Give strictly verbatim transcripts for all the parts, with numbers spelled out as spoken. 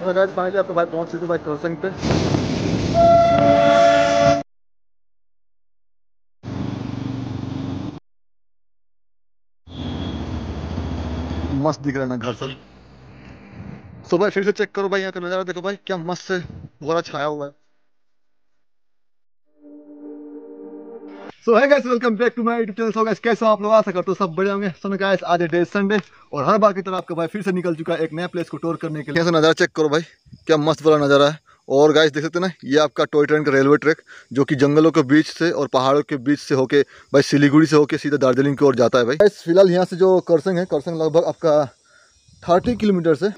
Guys finally आपके भाई पहुंच चुके भाई क्रॉसिंग पे। मस्त दिख रहा है ना घर सब। सुबह फिर से चेक करो भाई, यहाँ का नजारा देखो भाई, क्या मस्त से पूरा छाया हुआ है। सो है guys, welcome back to my YouTube channel. So guys कैसे हो आप लोग, आशा करते हो सब बढ़िया होंगे। सो गाइस आज है डे संडे और हर बार की तरह आपका भाई फिर से निकल चुका है एक नया प्लेस को टूर करने के लिए। यहाँ से नज़ारा चेक करो भाई, क्या मस्त वाला नज़ारा है। और गाइस देख सकते हैं ना, ये आपका टॉय ट्रेन का रेलवे ट्रैक जो कि जंगलों के बीच से और पहाड़ों के बीच से होके भाई सिलीगुड़ी से होके सीधा दार्जिलिंग की ओर जाता है भाई। गाइस फिलहाल यहाँ से जो करसंग है, करसंग लगभग आपका थर्टी किलोमीटर से।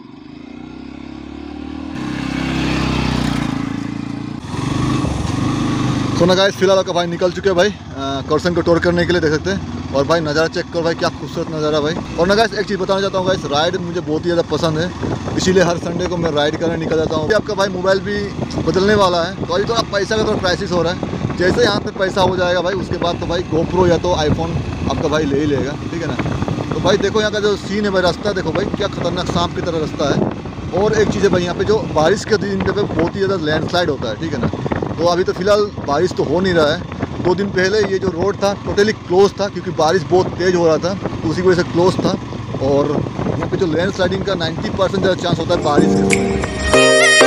सोना गाइस फिलहाल आपका भाई निकल चुके हैं भाई करसन को टूर करने के लिए, देख सकते हैं। और भाई नज़ारा चेक करो भाई, क्या खूबसूरत नज़ारा भाई। और ना गाइस एक चीज़ बताना चाहता हूँ गाइस, राइड मुझे बहुत ही ज़्यादा पसंद है, इसीलिए हर संडे को मैं राइड करने निकल जाता हूँ। आपका भाई मोबाइल भी बदलने वाला है, तो अभी थोड़ा पैसा का थोड़ा क्राइसिस हो रहा है। जैसे यहाँ पे पैसा हो जाएगा भाई, उसके बाद तो भाई गोप्रो या तो आईफोन आपका भाई ले ही लेगा, ठीक है ना। तो भाई देखो यहाँ का जो सीन है भाई, रास्ता देखो भाई, क्या खतरनाक सांप की तरह रास्ता है। और एक चीज़ है भाई, यहाँ पे जो बारिश के दिन पे बहुत ही ज़्यादा लैंडस्लाइड होता है, ठीक है ना। तो अभी तो फिलहाल बारिश तो हो नहीं रहा है। दो दिन पहले ये जो रोड था टोटली क्लोज था, क्योंकि बारिश बहुत तेज़ हो रहा था, तो उसी वजह से क्लोज था। और यहाँ पे जो लैंड स्लाइडिंग का नाइन्टी परसेंट ज़्यादा चांस होता है बारिश के।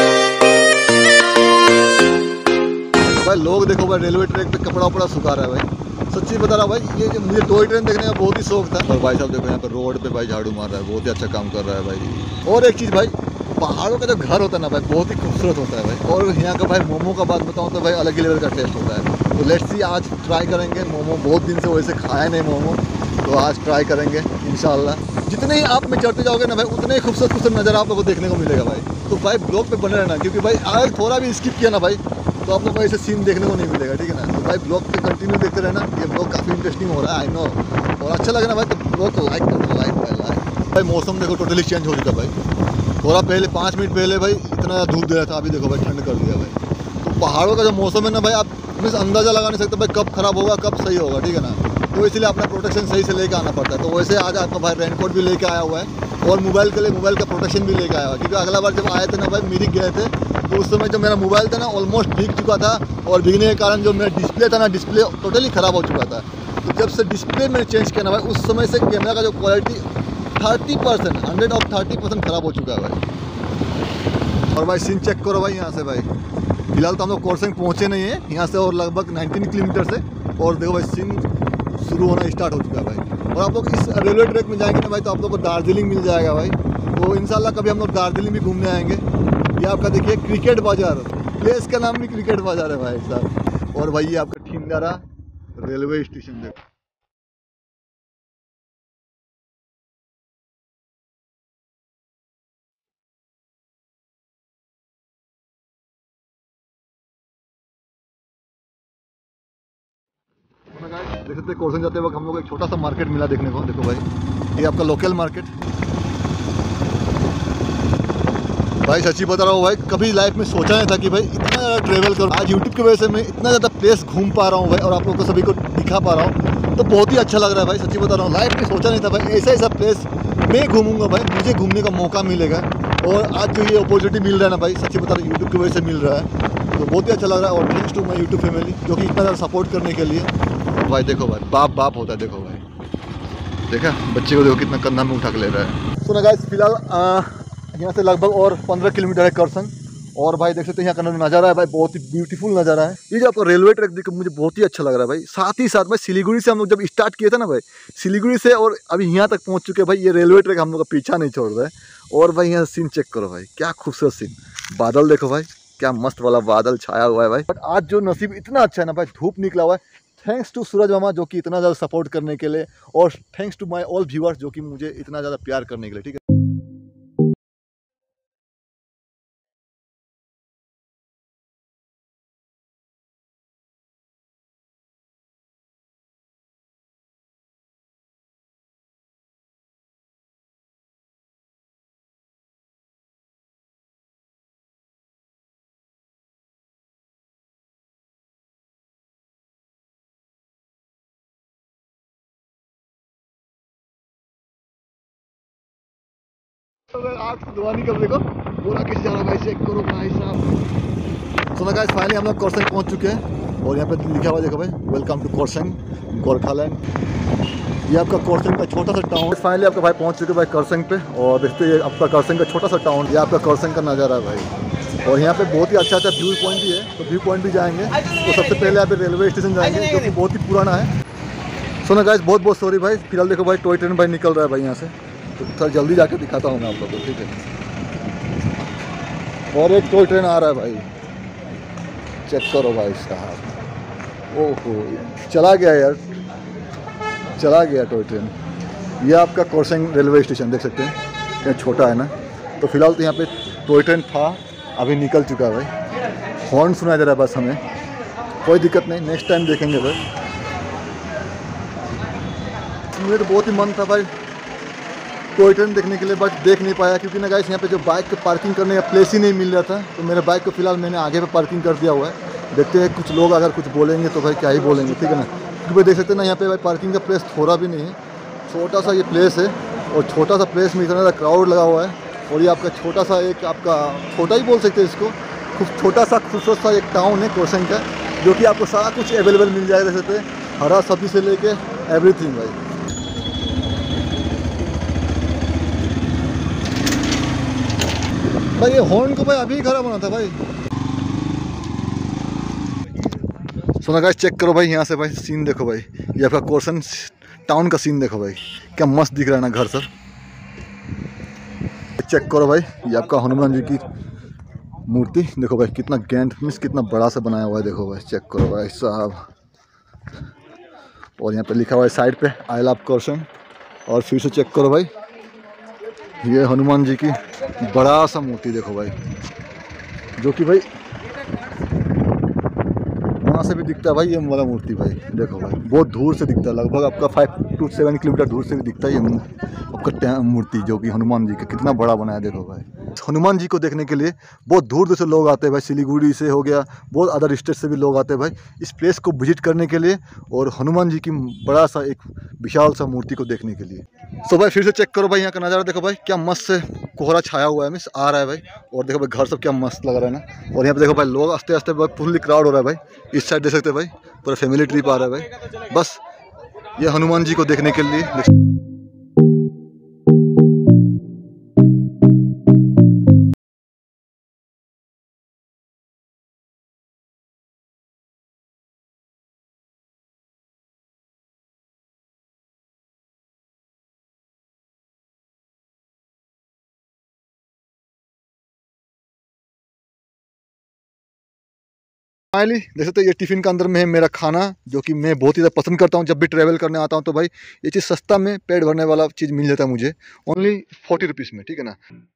भाई लोग देखो भाई, रेलवे ट्रैक पे कपड़ा वपड़ा सुखा रहा है भाई। सच्ची बता रहा हूँ भाई, ये जो मुझे टॉय ट्रेन देखने का बहुत ही शौक था। और भाई साहब देखो यहाँ पे रोड पे भाई झाड़ू मार रहा है, बहुत ही अच्छा काम कर रहा है भाई। और एक चीज़ भाई, पहाड़ों का जो घर होता है ना भाई, बहुत ही खूबसूरत होता है भाई। और यहाँ का भाई मोमो का बात बताऊँ तो भाई अलग ही लेवल का टेस्ट होता है। तो लेट्स सी, आज ट्राई करेंगे मोमो। बहुत दिन से वैसे खाया नहीं मोमो, तो आज ट्राई करेंगे इंशाल्लाह। जितने ही आप में चढ़ते जाओगे ना भाई, उतने ही खूबसूरत खूबसूरत नज़र आप लोगों को देखने को मिलेगा भाई। तो भाई ब्लॉग पे बने रहना, क्योंकि भाई अगर थोड़ा भी स्किप किया ना भाई, तो आप लोग को ऐसे सीन देखने को नहीं मिलेगा, ठीक है ना। तो भाई ब्लॉग पे कंटिन्यू देखते रहना, ये ब्लॉग काफ़ी इंटरेस्टिंग हो रहा है, आई नो। और अच्छा लगे ना भाई, तो ब्लॉग को लाइक कर दो, लाइक भाई लाइक। भाई मौसम देखो टोटली चेंज हो चुका भाई। थोड़ा पहले पाँच मिनट पहले भाई इतना धूप दे रहा था, अभी देखो भाई ठंड कर दिया भाई। तो पहाड़ों का जो मौसम है ना भाई, आप मीन्स अंदाज़ा लगा नहीं सकते भाई कब खराब होगा कब सही होगा, ठीक है ना। तो इसलिए अपना प्रोटेक्शन सही से लेके आना पड़ता है। तो वैसे आज आपका भाई रेनकोट भी लेके आया हुआ है, और मोबाइल के लिए मोबाइल का प्रोटेक्शन भी लेके आया हुआ है। क्योंकि अगला बार जब आए थे ना भाई, मिरिक गए थे, तो उस समय जो मेरा मोबाइल था ना ऑलमोस्ट भीग चुका था। और भीगने के कारण जो मेरा डिस्प्ले था ना, डिस्प्ले टोटली ख़राब हो चुका था। तो जब से डिस्प्ले मैंने चेंज किया ना भाई, उस समय से कैमरा का जो quality thirty percent hundred of thirty percent ख़राब हो चुका है भाई। और भाई सीन चेक करो भाई यहाँ से भाई। फिलहाल तो हम लोग कोरसंग पहुँचे नहीं है यहाँ से, और लगभग नाइनटीन किलोमीटर से। और देखो भाई सीन शुरू होना स्टार्ट हो चुका है भाई। और आप लोग इस रेलवे ट्रैक में जाएंगे ना भाई, तो आप लोग को दार्जिलिंग मिल जाएगा भाई। तो इंशाल्लाह कभी हम लोग दार्जिलिंग भी घूमने आएंगे। ये आपका देखिए क्रिकेट बाजार, प्लेस का नाम भी क्रिकेट बाजार है भाई साहब। और भाई ये आपका ठिंडारा रेलवे स्टेशन देखो। देख सकते कोरसंग जाते वक्त हम लोग एक छोटा सा मार्केट मिला देखने को, देखो भाई ये आपका लोकल मार्केट। भाई सच्ची बता रहा हूँ भाई, कभी लाइफ में सोचा नहीं था कि भाई इतना ज़्यादा ट्रैवल करूँ। आज यूट्यूब की वजह से मैं इतना ज़्यादा प्लेस घूम पा रहा हूँ भाई, और आप लोग को सभी को दिखा पा रहा हूँ, तो बहुत ही अच्छा लग रहा है भाई। सच्ची बता रहा हूँ, लाइफ में सोचा नहीं था भाई ऐसा ऐसा प्लेस मैं घूमूंगा भाई, मुझे घूमने का मौका मिलेगा। और आज जो ये अपॉर्चुनिटी मिल रहा है ना भाई, सच्ची बता रहा हूँ यूट्यूब की वजह से मिल रहा है, तो बहुत ही अच्छा लग रहा है। और thanks to my YouTube family जो कि इतना ज़्यादा सपोर्ट करने के लिए। भाई देखो भाई, बाप बाप होता है, देखो भाई, देखा बच्चे को देखो कितना कंधा में उठा के ले रहा है। सुना गाइस फिलहाल यहाँ से लगभग और पंद्रह किलोमीटर है करसन। और भाई देख सकते हैं यहाँ का नज़ारा है भाई, बहुत ही ब्यूटीफुल नज़ारा है। ये जो आपको रेलवे ट्रैक देखकर मुझे बहुत ही अच्छा लग रहा है भाई। साथ ही साथ भाई सिलीगुड़ी से हम लोग जब स्टार्ट किए थे ना भाई, सिलीगुड़ी से और अभी यहाँ तक पहुँच चुके हैं भाई, ये रेलवे ट्रैक हम लोग का पीछा नहीं छोड़ रहा है। और भाई यहाँ सीन चेक करो भाई, क्या खूबसूरत सीन। बादल देखो भाई, क्या मस्त वाला बादल छाया हुआ है भाई। बट आज जो नसीब इतना अच्छा है ना भाई, धूप निकला हुआ है। थैंक्स टू सूरज मामा जो कि इतना ज़्यादा सपोर्ट करने के लिए, और thanks to my all viewers जो कि मुझे इतना ज़्यादा प्यार करने के लिए, ठीक है। आग से धुआं निकल देखो पूरा किस जा रहा है भाई, चेक करो भाई साहब। सो गाइस फाइनली हम लोग कोरसेंग पहुंच चुके हैं और यहाँ पे लिखा हुआ देखो भाई, वेलकम टू कोरसेंग गोरखालैंड। ये आपका कोरसेंग का छोटा सा टाउन। फाइनली आपका भाई पहुंच चुके भाई कोरसेंग पे, और देखते हैं आपका कोरसेंग का छोटा सा टाउन। ये आपका कोरसेंग का नज़ारा है भाई, और यहाँ पे बहुत ही अच्छा अच्छा व्यू पॉइंट भी है, तो व्यू पॉइंट भी जाएंगे। तो सबसे पहले यहाँ पे रेलवे स्टेशन जाएंगे जो कि बहुत ही पुराना है। सुनो गाइस बहुत बहुत सॉरी भाई, फिलहाल देखो भाई टॉय ट्रेन भाई निकल रहा है भाई यहाँ से, तो थोड़ा जल्दी जाके दिखाता हूँ मैं आप लोगों को, ठीक है। और एक टॉय ट्रेन आ रहा है भाई, चेक करो भाई साहब। ओहो चला गया यार, चला गया टॉय ट्रेन। ये आपका कोरसेंग रेलवे स्टेशन देख सकते हैं, यहाँ छोटा है ना। तो फिलहाल तो यहाँ पे टॉय ट्रेन था, अभी निकल चुका है भाई। हॉर्न सुनाया जा रहा है बस हमें, कोई दिक्कत नहीं, नेक्स्ट टाइम देखेंगे भाई। मुझे तो बहुत ही मन था भाई टॉय ट्रेन देखने के लिए, बट देख नहीं पाया क्योंकि ना गाइस यहाँ पे जो बाइक के पार्किंग करने का प्लेस ही नहीं मिल रहा था। तो मेरे बाइक को फिलहाल मैंने आगे पे पार्किंग कर दिया हुआ है। देखते हैं कुछ लोग अगर कुछ बोलेंगे तो भाई क्या ही बोलेंगे, ठीक है ना। क्योंकि भाई देख सकते हैं ना यहाँ पे भाई पार्किंग का प्लेस थोड़ा भी नहीं है, छोटा सा ये प्लेस है, और छोटा सा प्लेस में इतना ज़्यादा क्राउड लगा हुआ है। और ये आपका छोटा सा एक आपका छोटा ही बोल सकते हैं इसको, खूब छोटा सा खूबसूरत सा एक टाउन है कोरसेंग का, जो कि आपको सारा कुछ अवेलेबल मिल जाएगा। देख सकते हैं हरा सब्जी से लेके एवरीथिंग भाई। भाई ये हॉर्न को भाई अभी खराब होना था भाई। सुना गाइस चेक करो भाई, यहाँ से भाई सीन देखो भाई, ये आपका कोरसेंग टाउन का सीन देखो भाई, क्या मस्त दिख रहा है ना घर सर। चेक करो भाई, ये आपका हनुमान जी की मूर्ति देखो भाई, कितना ग्रैंड मीन्स कितना बड़ा सा बनाया हुआ है, देखो भाई चेक करो भाई साहब। और यहाँ पे लिखा हुआ है साइड पे आई लव कोरसेंग। और फिर से चेक करो भाई, ये हनुमान जी की बड़ा सा मूर्ति देखो भाई, जो कि भाई वहाँ से भी दिखता है भाई। ये वाला मूर्ति भाई देखो भाई बहुत दूर से दिखता है, लगभग आपका फाइव टू सेवन किलोमीटर दूर से भी दिखता है ये आपका मूर्ति, जो कि हनुमान जी का कितना बड़ा बनाया देखो भाई। हनुमान जी को देखने के लिए बहुत दूर दूर से लोग आते हैं भाई, सिलीगुड़ी से हो गया, बहुत अदर स्टेट से भी लोग आते हैं भाई इस प्लेस को विजिट करने के लिए, और हनुमान जी की बड़ा सा एक विशाल सा मूर्ति को देखने के लिए। सो भाई फिर से चेक करो भाई, यहाँ का नज़ारा देखो भाई, क्या मस्त से कोहरा छाया हुआ है, मिस आ रहा है भाई। और देखो भाई घर सब क्या मस्त लग रहा है ना। और यहाँ पे देखो भाई लोग आस्ते आस्ते भाई फुल्ली क्राउड हो रहा है भाई। इस साइड देख सकते हैं भाई पूरा फैमिली ट्रिप आ रहा है भाई, बस ये हनुमान जी को देखने के लिए। फाइनली देख सकते ये टिफ़िन के अंदर में है मेरा खाना, जो कि मैं बहुत ही ज़्यादा पसंद करता हूँ। जब भी ट्रैवल करने आता हूँ तो भाई ये चीज़ सस्ता में पेट भरने वाला चीज़ मिल जाता है मुझे, ओनली फोर्टी रुपीज़ में, ठीक है ना।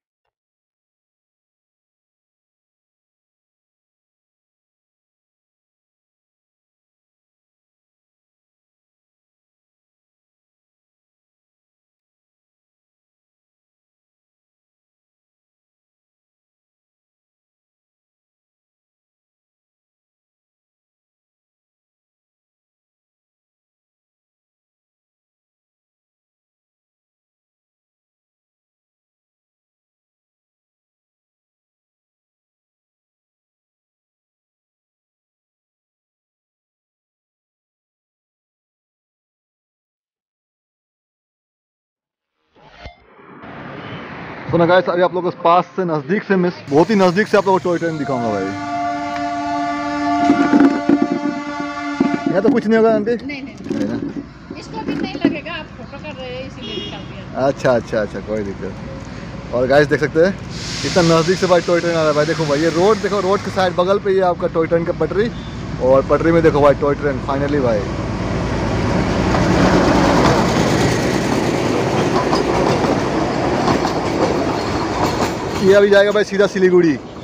तो ना गाइस अभी आप लोगों को पास से नज़दीक से मिस बहुत ही नज़दीक से आप लोगों को टॉय ट्रेन दिखाऊंगा भाई। यहाँ तो कुछ नहीं होगा आंटी? नहीं नहीं, नहीं ना? इसको भी नहीं लगेगा, आप फोटो कर रहे हैं इसीलिए निकाल दिया। अच्छा अच्छा अच्छा कोई दिक्कत। और गाइस देख सकते हैं इतना नज़दीक से भाई टॉय ट्रेन आ रहा है भाई। देखो भाई ये रोड देखो, रोड के साइड बगल पे ये आपका टॉय ट्रेन का पटरी, और पटरी में देखो भाई टॉय ट्रेन फाइनली भाई। ये अभी जाएगा भाई सीधा सिलीगुड़ी।